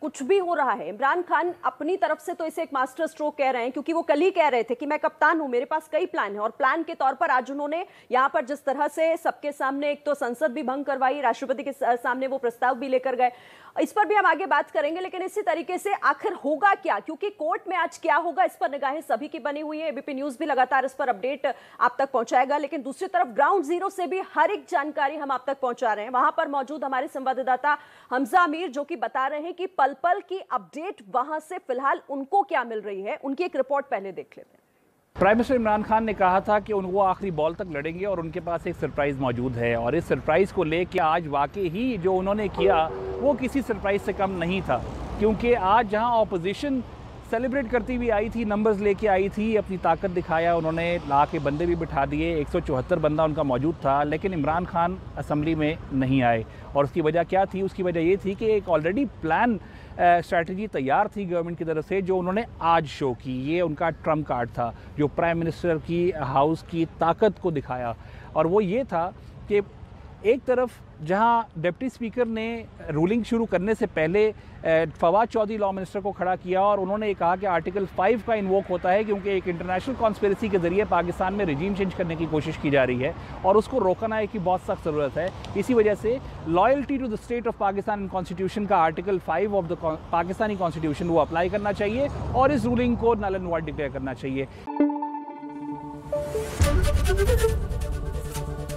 कुछ भी हो रहा है, इमरान खान अपनी तरफ से तो इसे एक मास्टर स्ट्रोक कह रहे हैं, क्योंकि वो कल ही कह रहे थे कि मैं कप्तान हूं, मेरे पास कई प्लान है, और प्लान के तौर पर आज उन्होंने यहां पर जिस तरह से सबके सामने एक तो संसद भी भंग करवाई, राष्ट्रपति के सामने वो प्रस्ताव भी लेकर गए, इस पर भी हम आगे बात करेंगे। लेकिन इसी तरीके से आखिर होगा क्या, क्योंकि कोर्ट में आज क्या होगा इस पर निगाहें सभी की बनी हुई है। एबीपी न्यूज भी लगातार इस पर अपडेट आप तक पहुंचाएगा, लेकिन दूसरी तरफ ग्राउंड जीरो से भी हर एक जानकारी हम आप तक पहुंचा रहे हैं। वहां पर मौजूद हमारे संवाददाता हमजा अमीर जो कि बता रहे हैं कि पल पल की अपडेट वहां से फिलहाल उनको क्या मिल रही है, उनकी एक रिपोर्ट पहले देख लेते हैं। प्राइम मिनिस्टर इमरान खान ने कहा था कि वो आखिरी बॉल तक लड़ेंगे और उनके पास एक सरप्राइज़ मौजूद है, और इस सरप्राइज़ को लेकर आज वाकई ही जो उन्होंने किया वो किसी सरप्राइज़ से कम नहीं था, क्योंकि आज जहां ऑपोजिशन सेलिब्रेट करती हुई आई थी, नंबर्स लेके आई थी, अपनी ताकत दिखाया, उन्होंने ला के बंदे भी बिठा दिए, 174 बंदा उनका मौजूद था, लेकिन इमरान खान असम्बली में नहीं आए। और उसकी वजह क्या थी? उसकी वजह ये थी कि एक ऑलरेडी प्लान स्ट्रैटेजी तैयार थी गवर्नमेंट की तरफ से, जो उन्होंने आज शो की। ये उनका ट्रम्प कार्ड था जो प्राइम मिनिस्टर की हाउस की ताकत को दिखाया, और वो ये था कि एक तरफ जहां डिप्टी स्पीकर ने रूलिंग शुरू करने से पहले फवाद चौधरी लॉ मिनिस्टर को खड़ा किया, और उन्होंने ये कहा कि आर्टिकल 5 का इन्वोक होता है, क्योंकि एक इंटरनेशनल कॉन्स्पिरेसी के जरिए पाकिस्तान में रजीम चेंज करने की कोशिश की जा रही है और उसको रोकना की बहुत सख्त ज़रूरत है। इसी वजह से loyalty to the state of Pakistan constitution का article 5 of the Pakistani constitution वो अप्लाई करना चाहिए और इस रूलिंग को नल एंड वॉइड डिक्लेयर करना चाहिए।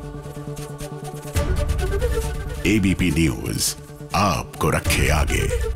एबीपी न्यूज आपको रखे आगे।